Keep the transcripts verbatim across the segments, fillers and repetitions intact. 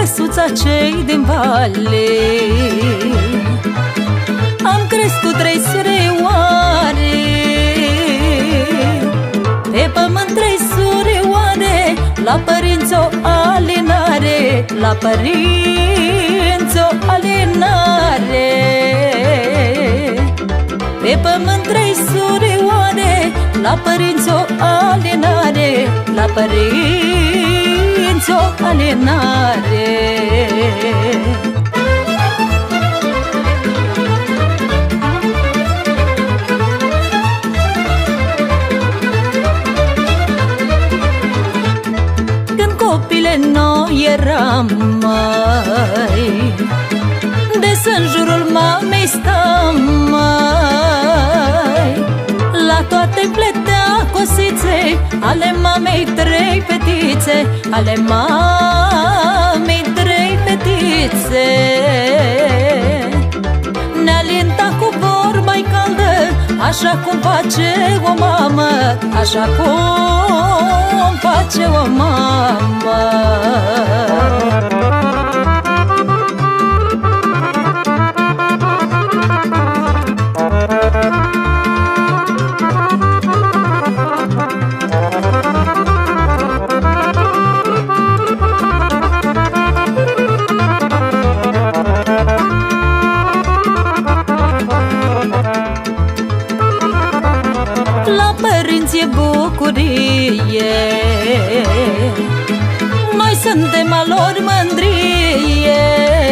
măsuța cei din vale. Am crescut trei surioare, pe pământ trei surioare, la părinți o alinare, la părinți o alinare. Pe pământ trei surioare, la părinți o alinare, la părinți o alinare. Când copile noi eram, mai des în jurul mamei stam, mai la toate pletea cosițe ale mamei trei fetițe, ale mamei trei fetițe. Ne alinta cu vorba-i caldă, așa cum face o mamă, așa cum face o mamă. La părinți e bucurie, noi suntem a lor mândrie.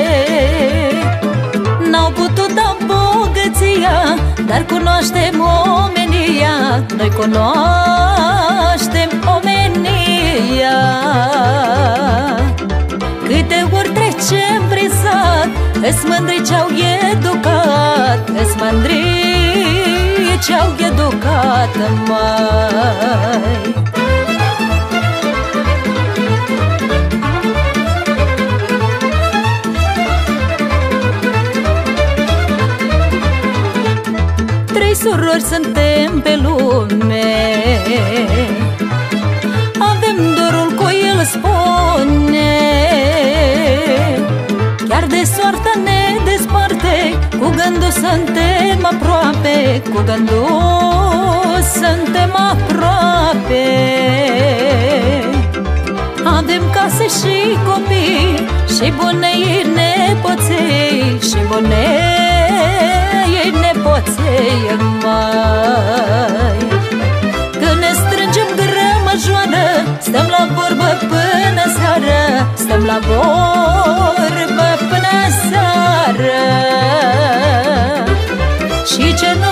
N-au putut da bogăția, dar cunoaștem omenia, noi cunoaștem omenia. Câte ori trecem prin sat, îs mândri ce-au educat, îs mândri ce-au educat, mai. Trei surori suntem pe lume, avem dorul cu el spune. Chiar de soarta ne desparte, cu gândul suntem aproape, cu gândul suntem aproape. Avem case și copii, și bunei nepoței, și bunei nepoței, mai. Când ne strângem grămăjoară, stăm la vorbă până seară, stăm la vorbă până seară. Și ce nu